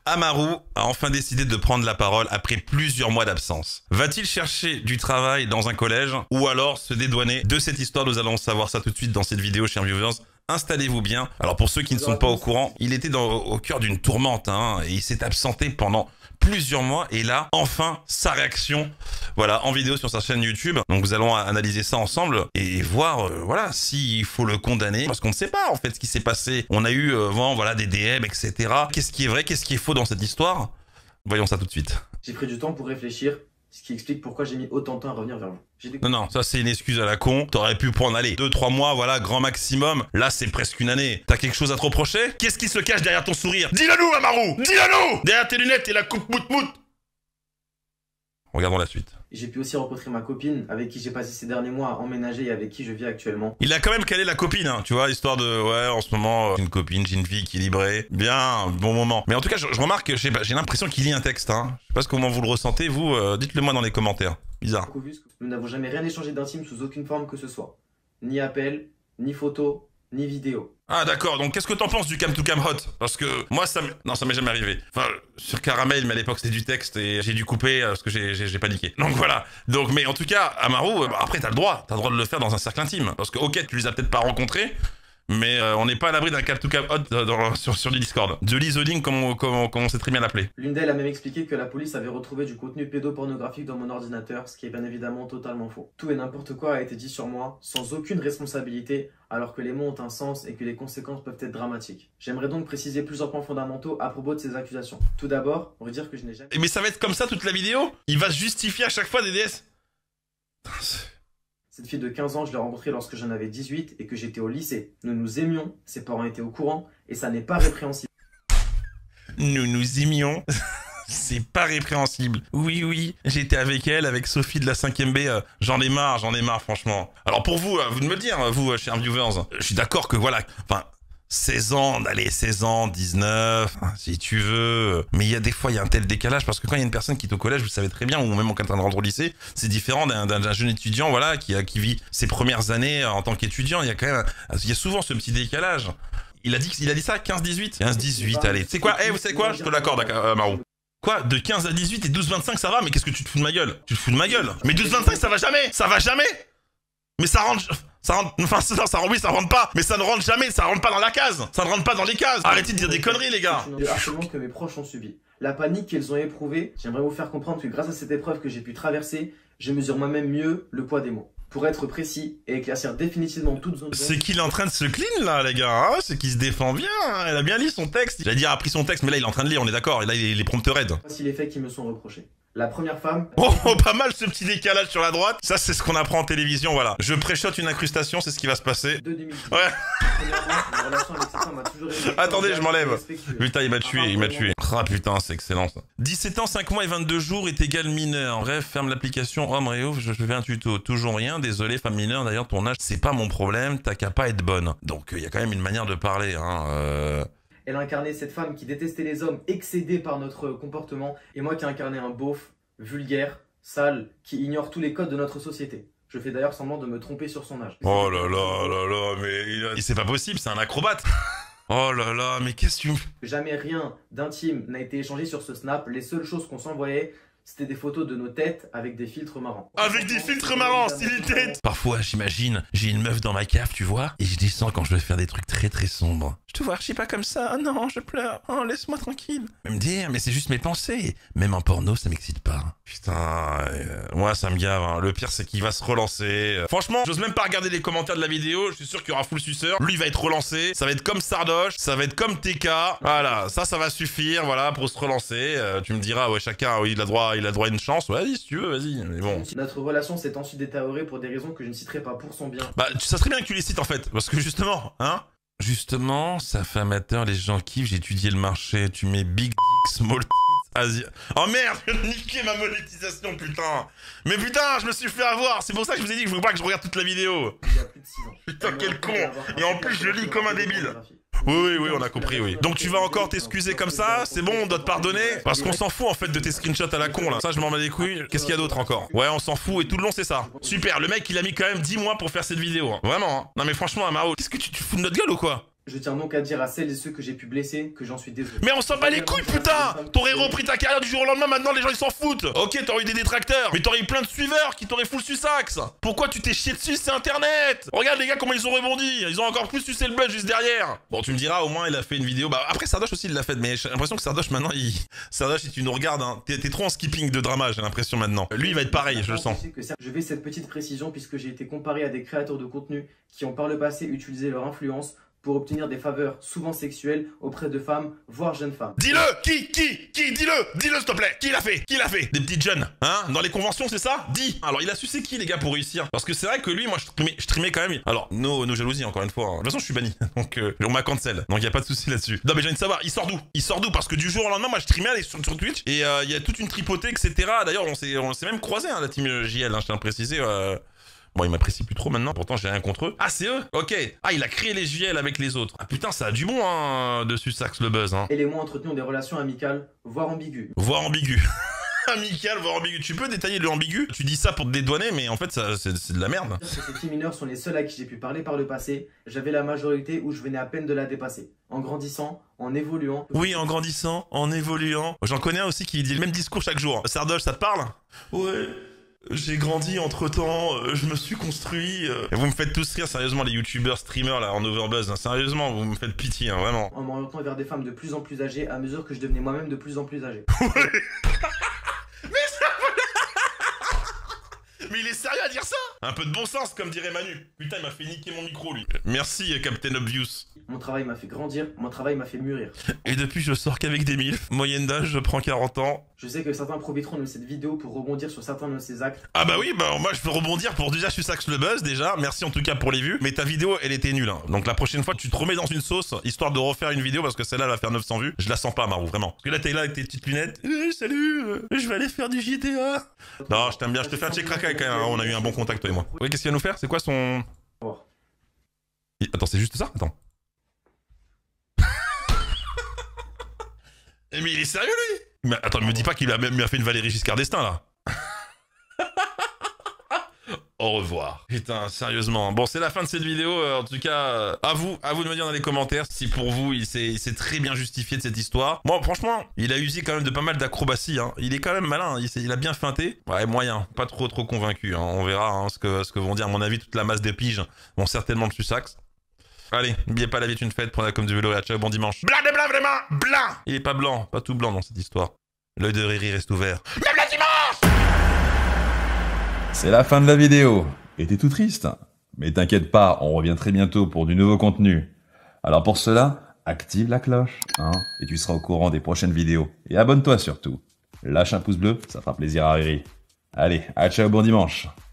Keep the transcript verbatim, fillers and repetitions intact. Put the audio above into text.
Amaru a enfin décidé de prendre la parole après plusieurs mois d'absence. Va-t-il chercher du travail dans un collège ou alors se dédouaner de cette histoire? Nous allons savoir ça tout de suite dans cette vidéo, chers viewers. Installez-vous bien. Alors pour ceux qui ne sont pas au courant, il était dans, au cœur d'une tourmente hein, et il s'est absenté pendant plusieurs mois et là, enfin, sa réaction, voilà, en vidéo sur sa chaîne YouTube. Donc nous allons analyser ça ensemble et voir, euh, voilà, s'il faut le condamner parce qu'on ne sait pas en fait ce qui s'est passé. On a eu euh, avant, voilà, des D M, et cetera. Qu'est-ce qui est vrai, qu'est-ce qui est faux dans cette histoire? Voyons ça tout de suite. J'ai pris du temps pour réfléchir, ce qui explique pourquoi j'ai mis autant de temps à revenir vers vous. Des... Non, non, ça c'est une excuse à la con. T'aurais pu prendre, allez, deux trois mois, voilà, grand maximum. Là, c'est presque une année. T'as quelque chose à te reprocher? Qu'est-ce qui se cache derrière ton sourire? Dis-le-nous, Amaru! Dis-le-nous! Derrière tes lunettes et la coupe mout-mout! Regardons la suite. J'ai pu aussi rencontrer ma copine, avec qui j'ai passé ces derniers mois à emménager et avec qui je vis actuellement. Il a quand même calé la copine, hein, tu vois, histoire de, ouais, en ce moment, euh, une copine, j'ai une fille équilibrée. Bien, bon moment. Mais en tout cas, je, je remarque, je sais pas, j'ai l'impression qu'il lit un texte, hein. Je sais pas comment vous le ressentez, vous, euh, dites-le moi dans les commentaires. Bizarre. Nous n'avons jamais rien échangé d'intime sous aucune forme que ce soit. Ni appel, ni photo, ni vidéo. Ah d'accord, donc qu'est-ce que t'en penses du cam to cam hot? Parce que moi ça m... non ça m'est jamais arrivé. Enfin sur Caramel mais à l'époque c'était du texte et j'ai dû couper parce que j'ai paniqué. Donc voilà. Donc mais en tout cas Amaru, euh, bah, après t'as le droit, t'as le droit de le faire dans un cercle intime. Parce que ok tu les as peut-être pas rencontrés, mais euh, on n'est pas à l'abri d'un cam to cam hot dans, dans, sur, sur du Discord. De l'Isoling comme on, comme, comme on sait très bien l'appeler. L'une d'elles a même expliqué que la police avait retrouvé du contenu pédopornographique dans mon ordinateur, ce qui est bien évidemment totalement faux. Tout et n'importe quoi a été dit sur moi, sans aucune responsabilité, alors que les mots ont un sens et que les conséquences peuvent être dramatiques. J'aimerais donc préciser plusieurs points fondamentaux à propos de ces accusations. Tout d'abord, on veut dire que je n'ai jamais... Mais ça va être comme ça toute la vidéo? Il va se justifier à chaque fois des D S? Cette fille de quinze ans, je l'ai rencontrée lorsque j'en avais dix-huit et que j'étais au lycée. Nous nous aimions, ses parents étaient au courant et ça n'est pas répréhensible. Nous nous aimions. C'est pas répréhensible. Oui, oui, j'étais avec elle, avec Sophie de la cinquième B. Euh, j'en ai marre, j'en ai marre, franchement. Alors pour vous, euh, vous de me dire, vous, euh, chers viewers, je suis d'accord que voilà, enfin, seize ans, allez, seize ans, dix-neuf, hein, si tu veux. Mais il y a des fois, il y a un tel décalage parce que quand il y a une personne qui est au collège, vous savez très bien, ou même en train de rentrer au lycée, c'est différent d'un jeune étudiant, voilà, qui, qui vit ses premières années en tant qu'étudiant. Il y a quand même, il y a souvent ce petit décalage. Il a dit, il a dit ça, quinze dix-huit quinze dix-huit, allez. Tu sais quoi, eh, vous savez quoi, je te l'accorde, euh, Amaru. Quoi? De quinze à dix-huit et douze vingt-cinq ça va? Mais qu'est-ce que tu te fous de ma gueule? Tu te fous de ma gueule? Mais douze vingt-cinq ça va jamais! Ça va jamais! Mais ça rentre... Ça rentre... Enfin, ça, ça, oui, ça rentre pas! Mais ça ne rentre jamais! Ça rentre pas dans la case! Ça ne rentre pas dans les cases! Arrêtez de dire des conneries, les gars! Le harcèlement que mes proches ont subi. La panique qu'ils ont éprouvée, j'aimerais vous faire comprendre que grâce à cette épreuve que j'ai pu traverser, je mesure moi-même mieux le poids des mots. Pour être précis et éclaircir définitivement toute zone... C'est qu'il est en train de se clean là les gars, hein, c'est qu'il se défend bien, hein. Elle a bien lu son texte. J'allais dire a pris son texte mais là il est en train de lire, on est d'accord, et là il est prompte raide. Voici les faits qui me sont reprochés. La première femme... Oh, oh, pas mal ce petit décalage sur la droite, ça c'est ce qu'on apprend en télévision, voilà. Je préchote une incrustation, c'est ce qui va se passer. De deux mille dix. Ouais. Ma relation avec cette femme a toujours été... Attendez, je m'enlève. Putain, il m'a tué, il m'a tué. Ah putain, c'est excellent ça. dix-sept ans, cinq mois et vingt-deux jours est égal mineur. Bref, ferme l'application homme et ouf, je fais un tuto. Toujours rien, désolé, femme mineure, d'ailleurs ton âge, c'est pas mon problème, t'as qu'à pas être bonne. Donc il y a quand même une manière de parler, hein. Euh... Elle a incarné cette femme qui détestait les hommes, excédée par notre comportement, et moi qui ai incarné un beauf, vulgaire, sale, qui ignore tous les codes de notre société. Je fais d'ailleurs semblant de me tromper sur son âge. Oh là là là là, mais il a... c'est pas possible, c'est un acrobate. Oh là là, mais qu'est-ce que tu... Jamais rien d'intime n'a été échangé sur ce snap. Les seules choses qu'on s'envoyait, c'était des photos de nos têtes avec des filtres marrants. Avec des filtres marrants, style tête. Parfois, j'imagine, j'ai une meuf dans ma cave, tu vois, et je descends quand je veux faire des trucs très très sombres. Je te vois archi pas comme ça, oh non, je pleure, oh laisse-moi tranquille. Mais me dire, mais c'est juste mes pensées. Même en porno, ça m'excite pas. Putain, euh, moi ça me gave, hein. Le pire c'est qu'il va se relancer. Franchement, j'ose même pas regarder les commentaires de la vidéo, je suis sûr qu'il y aura full suceur. Lui il va être relancé, ça va être comme Sardoche, ça va être comme T K. Voilà, ça, ça va suffire, voilà, pour se relancer. Euh, tu me diras, ouais, chacun, oui, il a droit, il a droit à une chance. Vas-y, si tu veux, vas-y. Mais bon. Notre relation s'est ensuite détériorée pour des raisons que je ne citerai pas pour son bien. Bah, ça serait bien que tu les cites en fait, parce que justement, hein. Justement, ça fait amateur, les gens kiffent, j'ai étudié le marché, tu mets big dick, small tits, Asie. Oh merde, je viens de niquer ma monétisation, putain. Mais putain, je me suis fait avoir, c'est pour ça que je vous ai dit que je voulais pas que je regarde toute la vidéo. Il y a plus de six ans. Putain, quel con. Et en plus, je lis comme un débile. Oui, oui, oui, on a compris, oui. Donc tu vas encore t'excuser comme ça? C'est bon, on doit te pardonner? Parce qu'on s'en fout en fait de tes screenshots à la con là. Ça, je m'en bats les couilles. Qu'est-ce qu'il y a d'autre encore? Ouais, on s'en fout et tout le long c'est ça. Super, le mec il a mis quand même dix mois pour faire cette vidéo. Hein. Vraiment, hein. Non mais franchement, Amaru, qu'est-ce que tu te fous de notre gueule ou quoi? Je tiens donc à dire à celles et ceux que j'ai pu blesser que j'en suis désolé. Mais on s'en bat les couilles, putain! T'aurais repris ta carrière du jour au lendemain, maintenant les gens ils s'en foutent! Ok, t'aurais eu des détracteurs, mais t'aurais eu plein de suiveurs qui t'auraient full suçax! Pourquoi tu t'es chié dessus, c'est internet! Regarde les gars comment ils ont rebondi! Ils ont encore plus sucé le buzz juste derrière! Bon, tu me diras, au moins il a fait une vidéo. Bah après, Sardoche aussi il l'a fait, mais j'ai l'impression que Sardoche maintenant il. Sardoche, si tu nous regardes, hein, t'es trop en skipping de drama, j'ai l'impression maintenant. Lui il va être pareil, je le sens. Je fais cette petite précision puisque j'ai été comparé à des créateurs de contenu qui ont par le passé utilisé leur influence pour obtenir des faveurs souvent sexuelles auprès de femmes, voire jeunes femmes. Dis-le! Qui? Qui? Qui? Dis-le! Dis-le s'il te plaît! Qui l'a fait? Qui l'a fait? Des petites jeunes, hein? Dans les conventions, c'est ça? Dis! Alors, il a su c'est qui, les gars, pour réussir? Parce que c'est vrai que lui, moi, je streamais, je streamais quand même. Alors, nos, nos jalousies, encore une fois. Hein. De toute façon, je suis banni. Donc, euh, on m'a cancel. Donc, il y a pas de souci là-dessus. Non, mais j'ai envie de savoir, il sort d'où? Il sort d'où? Parce que du jour au lendemain, moi, je streamais sur, sur Twitch et il euh, y a toute une tripotée, et cetera. D'ailleurs, on s'est même croisé, hein, la team J L, hein, je tiens à le préciser. Euh... Bon, il m'apprécie plus trop maintenant, pourtant j'ai rien contre eux. Ah, c'est eux? Ok. Ah, il a créé les J L avec les autres. Ah putain, ça a du bon, hein, dessus, Sax le buzz, hein. Et les mois entretenu des relations amicales, voire ambiguës. Voire ambiguës. Amical, voire ambigu. Tu peux détailler le ambigu? Tu dis ça pour te dédouaner, mais en fait, c'est de la merde. Ces filles mineures sont les seules à qui j'ai pu parler par le passé. J'avais la majorité où je venais à peine de la dépasser. En grandissant, en évoluant... Oui, en grandissant, en évoluant. J'en connais un aussi qui dit le même discours chaque jour. Sardoche, ça te parle? Ouais... J'ai grandi entre temps, euh, je me suis construit. Euh... Vous me faites tous rire, sérieusement, les youtubeurs, streamers là en overbuzz. Hein. Sérieusement, vous me faites pitié, hein, vraiment. En m'orientant vers des femmes de plus en plus âgées à mesure que je devenais moi-même de plus en plus âgé. Mais ça... Mais il est sérieux à dire ça? Un peu de bon sens, comme dirait Manu. Putain, il m'a fait niquer mon micro, lui. Merci, Captain Obvious. Mon travail m'a fait grandir, mon travail m'a fait mûrir. Et depuis, je sors qu'avec des milfs. Moyenne d'âge, je prends quarante ans. Je sais que certains profiteront de cette vidéo pour rebondir sur certains de ces actes. Ah bah oui, bah moi je peux rebondir pour déjà Susax le buzz, déjà. Merci en tout cas pour les vues. Mais ta vidéo, elle était nulle. Hein. Donc la prochaine fois, tu te remets dans une sauce, histoire de refaire une vidéo, parce que celle-là, elle va faire neuf cents vues. Je la sens pas, Marou, vraiment. Parce que là, t'es là avec tes petites lunettes. Eh, salut, euh, je vais aller faire du G T A. Non, je t'aime bien, je te fais un check crack quand même. Hein. On a eu un bon contact, toi et moi. Oui, qu'est-ce qu'il va nous faire? C'est quoi son... Oh. Attends, c'est juste ça? Attends. Mais il est sérieux, lui? Mais attends, ne me dis pas qu'il a même fait une Valérie Giscard d'Estaing, là. Au revoir. Putain, sérieusement. Bon, c'est la fin de cette vidéo. Euh, en tout cas, euh, à vous, à vous de me dire dans les commentaires si pour vous, il s'est très bien justifié de cette histoire. Bon, franchement, il a usé quand même de pas mal d'acrobaties. Hein. Il est quand même malin. Il, il a bien feinté. Ouais, moyen. Pas trop, trop convaincu. Hein. On verra hein, ce, que, ce que vont dire. À mon avis, toute la masse des piges vont certainement le susax. Allez, n'oubliez pas, la vie est une fête. Prenez comme du vélo et à ciao, bon dimanche. Blanc de blanc, vraiment blanc. Il est pas blanc, pas tout blanc dans cette histoire. L'œil de Riri reste ouvert. Même le dimanche. C'est la fin de la vidéo. Et t'es tout triste. Mais t'inquiète pas, on revient très bientôt pour du nouveau contenu. Alors pour cela, active la cloche, hein, et tu seras au courant des prochaines vidéos. Et abonne-toi surtout. Lâche un pouce bleu, ça fera plaisir à Riri. Allez, à ciao, bon dimanche.